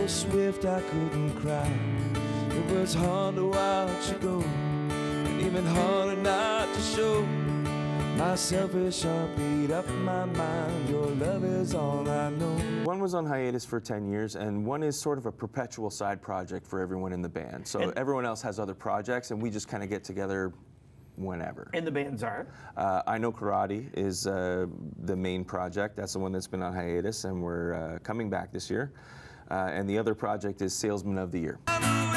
swift I couldn't cry. It was hard to watch you go, and even harder not to show my selfish heartbeat up my mind. Your love is all I know. One was on hiatus for 10 years, and one is sort of a perpetual side project for everyone in the band. So everyone else has other projects, and we just kind of get together whenever. And the bands are? Inoke Errati is the main project. That's the one that's been on hiatus, and we're coming back this year. And the other project is Salesman of the Year.